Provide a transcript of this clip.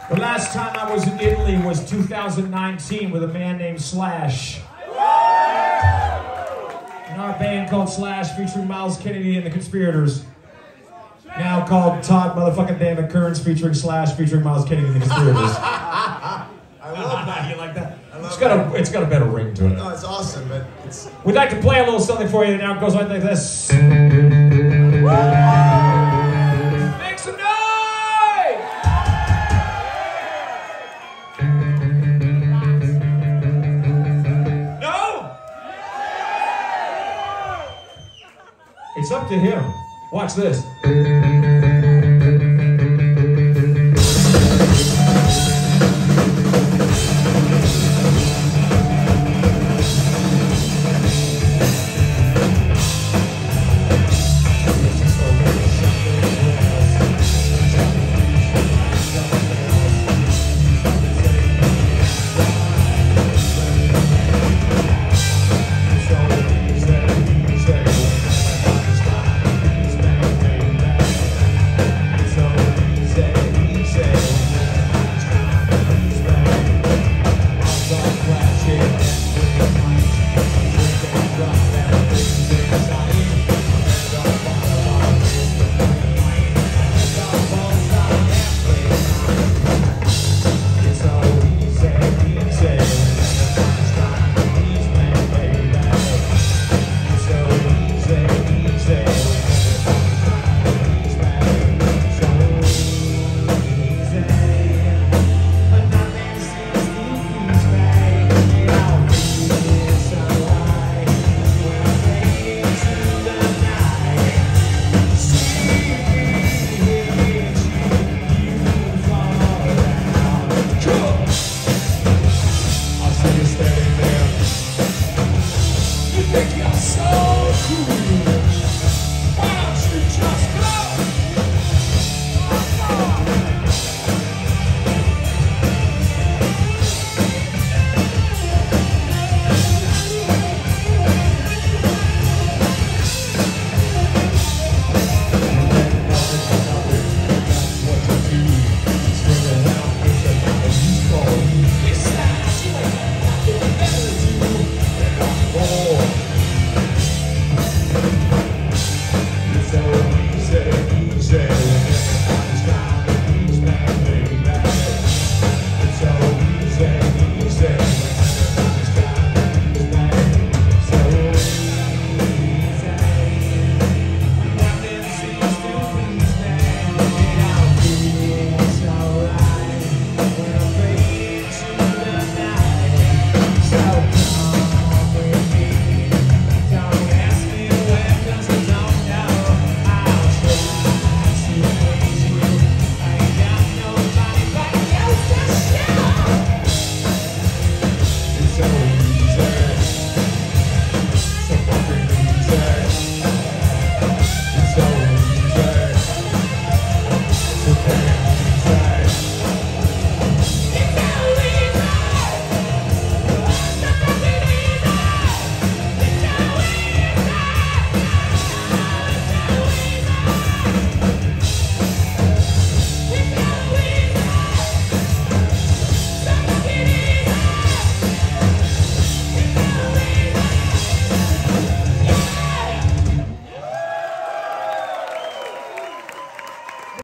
The last time I was in Italy was 2019 with a man named Slash. In our band called Slash, featuring Miles Kennedy and the Conspirators. Now called Todd motherfucking Damn Kearns, featuring Slash, featuring Miles Kennedy and the Conspirators. I love that. You like that? I It's got a better ring to it. No, it's awesome, but it's... We'd like to play a little something for you now. It goes like this. Make some noise! No? It's up to him. Watch this.